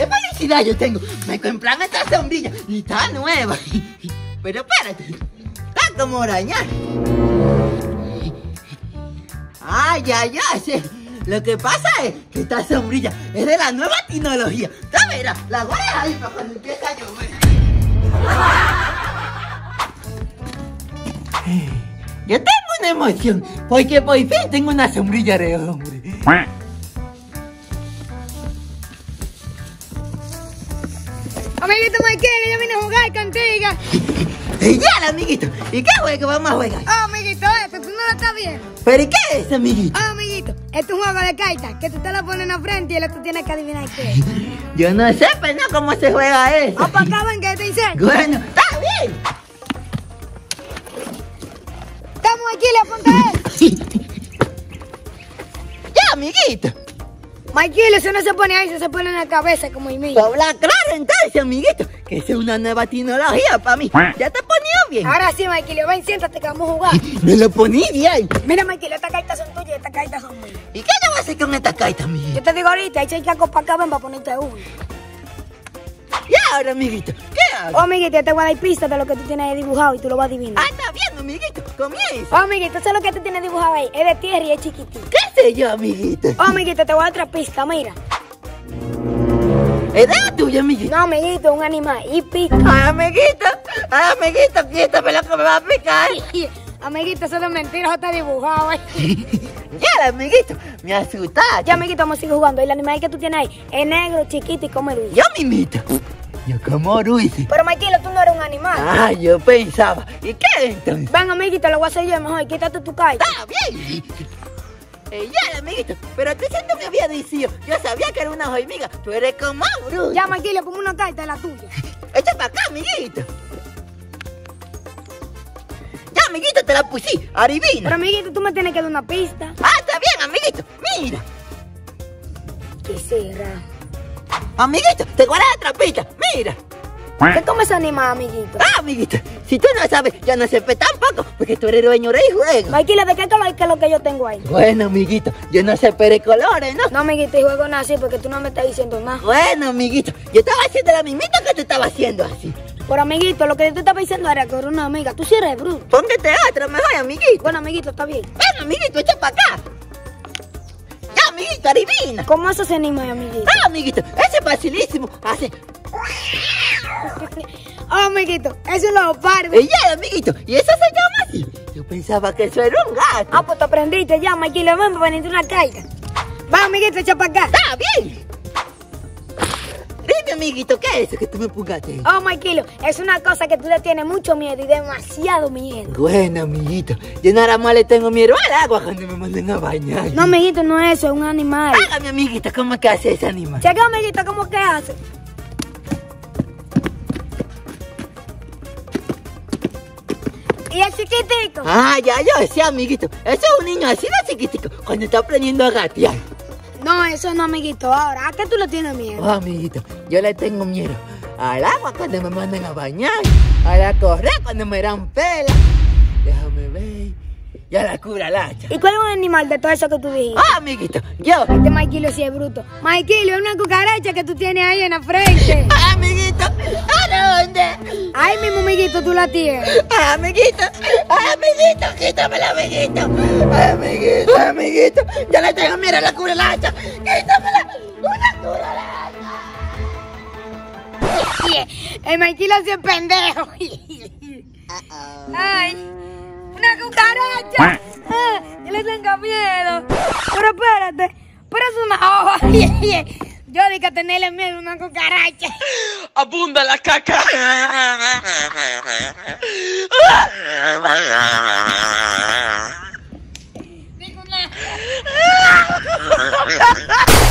¡Qué felicidad yo tengo! Me compré esta sombrilla y está nueva. Pero espérate, está como arañar. ¡Ay, ay, ay! Lo que pasa es que esta sombrilla es de la nueva tecnología. Ya verás, la voy a dejar ahí para cuando empiece a llover. Yo tengo una emoción, porque por fin tengo una sombrilla de hombre. Amiguito Michael, yo vine a jugar contigo. Ya, amiguito. ¿Y qué juego vamos a jugar? Oh, amiguito, tú no lo estás viendo. ¿Pero y qué es eso, amiguito? Oh, amiguito, es un juego de cartas que tú te lo pones en la frente y el otro tienes que adivinar qué es. Yo no sé, pero no cómo se juega eso. Oh, para acá ven que te dicen. Bueno, está bien. Estamos aquí, le apunta él. Ya, amiguito. Michael, eso no se pone ahí, eso se pone en la cabeza como y mí. Habla claro entonces, amiguito, que esa es una nueva tecnología para mí. ¿Ya te ponía bien? Ahora sí, Michael, ven, siéntate que vamos a jugar. Me lo poní bien. Mira, Michael, estas cartas son tuyas y estas cartas son mías. ¿Y qué yo voy a hacer con esta carta, amiguito? Yo te digo ahorita, echa el caco para acá, ven para ponerte uno. Y ahora, amiguito, ¿qué hago? Oh, amiguito, yo te voy a dar pistas de lo que tú tienes dibujado y tú lo vas a adivinar. Ah, está bien, amiguito, comienza. Oh, amiguito, eso es lo que tú tienes dibujado ahí. Es de tierra y es chiquitito. ¿Qué sé yo, amiguito? Oh, amiguito, te voy a dar otra pista, mira. ¿Es de la tuya, amiguito? No, amiguito, un animal y pica. Ay, amiguito, quítame lo que me va a picar. Amiguito, eso de mentira, eso está dibujado, Ya, amiguito, me asustaste. Ya, amiguito, vamos a seguir jugando. El animal que tú tienes ahí es negro, chiquito y come dulce. Yo, mimito, yo como dulce. Pero, Michael, tú no eres un animal. Ah, yo pensaba. ¿Y qué entonces? Ven, amiguito, lo voy a hacer yo mejor. Quítate tu carta. Está bien. Ya, amiguito, pero tú siempre me había dicho, yo sabía que era una hormiga, tú eres como bruto. Ya, Michael, le pongo una carta de la tuya. Echa para acá, amiguito. Ya, amiguito, te la puse, adivina. Pero, amiguito, tú me tienes que dar una pista. Ah, está bien, amiguito, mira. ¿Qué será? Amiguito, te guardas la trapita, mira. ¿Qué come ese animal, amiguito? Ah, amiguito, si tú no sabes, yo no sé tampoco, porque tú eres dueño del juego. Michael, ¿de qué color es lo que yo tengo ahí? Bueno, amiguito, yo no sé pero colores, ¿no? No, amiguito, el juego no es así porque tú no me estás diciendo nada. Bueno, amiguito, yo estaba haciendo la mismita que tú estabas haciendo así. Pero, amiguito, lo que yo te estaba diciendo era que era una amiga. Tú sí eres bruto. Póngate otra mejor, amiguito. Bueno, amiguito, está bien. Bueno, amiguito, echa para acá. Ya, amiguito, adivina. ¿Cómo hace ese animal, amiguito? Ah, amiguito, ese es facilísimo. Hace... Oh, amiguito, es un leopardo. Ya, amiguito, y eso se llama así. Yo pensaba que eso era un gato. Ah, pues te aprendiste ya, Michael, ven para venirte una carta. Va, amiguito, echa para acá. Está bien. Dime, amiguito, ¿qué es eso que tú me pungaste? Oh, Michael, es una cosa que tú le tienes mucho miedo y demasiado miedo. Bueno, amiguito, yo nada más le tengo miedo al agua cuando me manden a bañar. No, amiguito, no es eso, es un animal. Hágame, amiguito, ¿cómo es que hace ese animal? Checa, amiguito, ¿cómo que hace? ¿Y el chiquitico? Ah, ya, yo decía, amiguito. Eso es un niño así de chiquitico, cuando está aprendiendo a gatear. No, eso no, amiguito. Ahora, ¿a qué tú le tienes miedo? Oh, amiguito, yo le tengo miedo al agua cuando me mandan a bañar, a la correa cuando me dan pela. Déjame ver. Y a la cubralacha. ¿Y cuál es un animal de todo eso que tú dijiste? Oh, amiguito, yo. Este Michael sí es bruto. Michael, es una cucaracha que tú tienes ahí en la frente. Ah, amiguito, ¿a dónde? Ahí mismo, amiguito, tú la tienes. Ah, amiguito, quítamela, amiguito. Amiguito, amiguito, yo le tengo miedo a la cubralacha. Quítamela, una cubralacha. El Michael así es pendejo. Ay, una cucaracha. Yo le tengo miedo. Pero espérate, pero es una hoja. Yo dije que tenerle miedo a una cucaracha. Abunda la caca. Digo una...